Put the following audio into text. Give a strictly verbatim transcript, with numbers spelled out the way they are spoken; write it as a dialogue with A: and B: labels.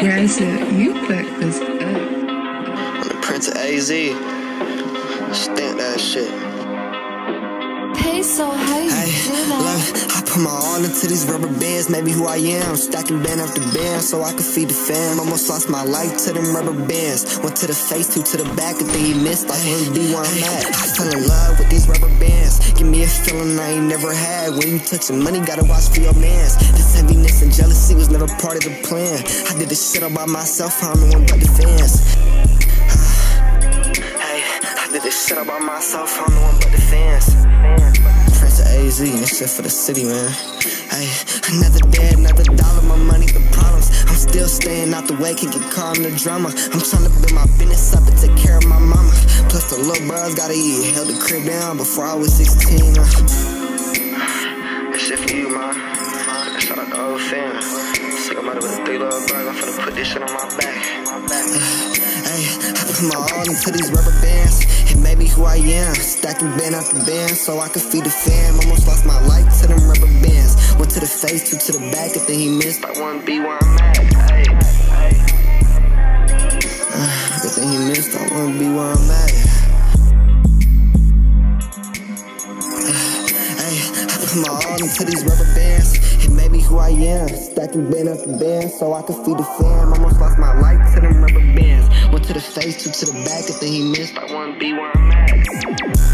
A: Razor, you fucked this up.
B: I'm the Prince of A Z. Stamp that shit.
C: So how you
D: hey,
C: do that?
D: Look, I put my all into these rubber bands. Maybe who I am, stacking band after band so I could feed the fam. Almost lost my life to them rubber bands. One to the face, two to the back, and then he missed. I wouldn't be where I'm at. I fell in love with these rubber bands. Give me a feeling I ain't never had. When you touching money, gotta watch for your mans. This heaviness and jealousy was never part of the plan. I did this shit all by myself, I'm no one but the fans. Hey, I did this shit all by myself, I'm no one but the fans. Prince of A Z, and this shit for the city, man. Hey, another day, another dollar, my money, the problems. I'm still staying out the way, can get caught in the drama. I'm trying to build my business up and take care of my mama. Plus the little bros gotta eat, held the crib down before I was sixteen. Uh. This shit for you, man. Shout out the old fam. Sick about it with the three little bros, I'm finna put this shit on my back. Hey, I put my all into these rubber bands. It made me who I am, stacking band after band so I could feed the fam. Almost lost my life to them rubber bands. One to the face, two to the back, and then he missed. I wanna be where I'm at. Hey, hey. Uh, good thing he missed. I wanna be where I'm at. Uh, hey, I put my all into these rubber bands. It made me who I am, stacking band after band so I could feed the fam. Almost lost my life to them rubber bands. One to the face, two to the back, and then he missed. I wanna be where I'm at.